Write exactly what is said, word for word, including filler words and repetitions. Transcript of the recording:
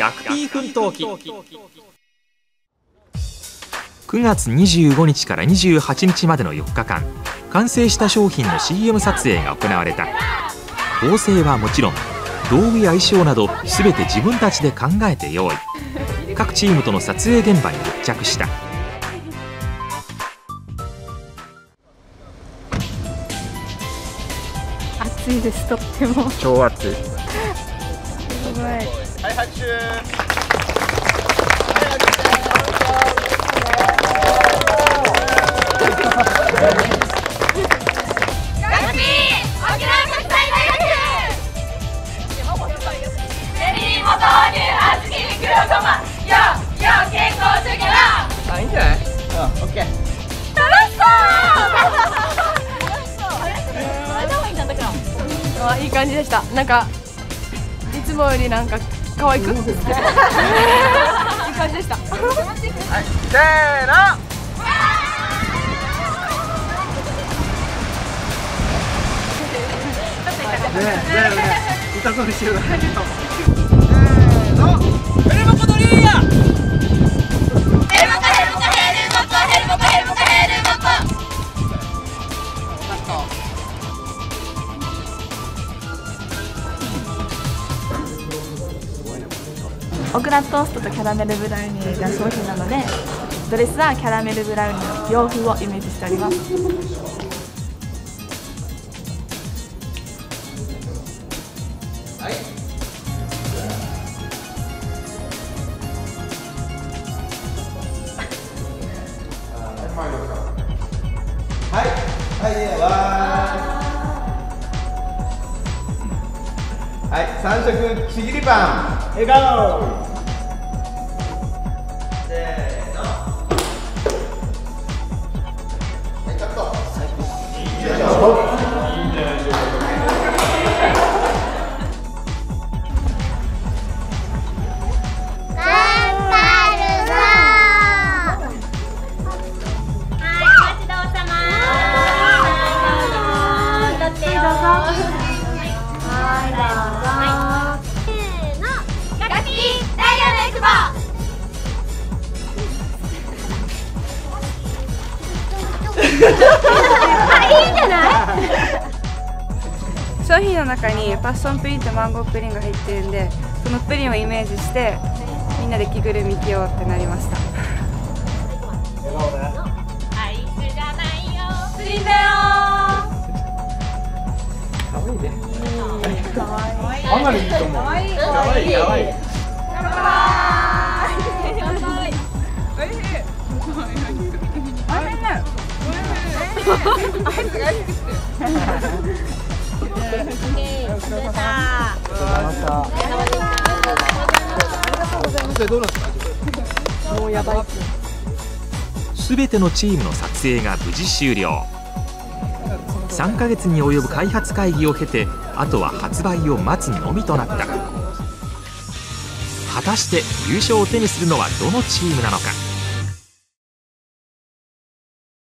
学 P 奮闘記。くがつにじゅうごにちからにじゅうはちにちまでのよっかかん、完成した商品の シーエム 撮影が行われた。構成はもちろん、道具や衣装など全て自分たちで考えて用意。各チームとの撮影現場に密着した。 暑いです、とっても。 超暑い。すごい。はい、 拍手。あ、いいんじゃない？うん、オッケー。 楽しそう。あ、いい感じでした。なんかいつもよりなんか可愛くいい感じでした。はい、 せーの。ねえ、ねえ、痛そうにしてるな。せーの。ヘルモコドリーヤ。 オクラトーストとキャラメルブラウニーが商品なので、ドレスはキャラメルブラウニーの洋風をイメージしております。 はい。はい、はい、でははい、三色ちぎりパン笑顔。せーの。はい、カット。いいでしょう。いいんじゃないでしょうか。 あ、いいんじゃない？商品の中にパッションプリンとマンゴープリンが入ってるんで、そのプリンをイメージしてみんなで着ぐるみ着ようってなりました。アイスじゃないよ、プリンだよ。 可愛いね。 可愛い。 かなりいいと思う。可愛い可愛い可愛い。 もうやばい。 すべてのチームの撮影が無事終了。さんかげつに及ぶ開発会議を経て、あとは発売を待つのみとなった。果たして優勝を手にするのはどのチームなのか。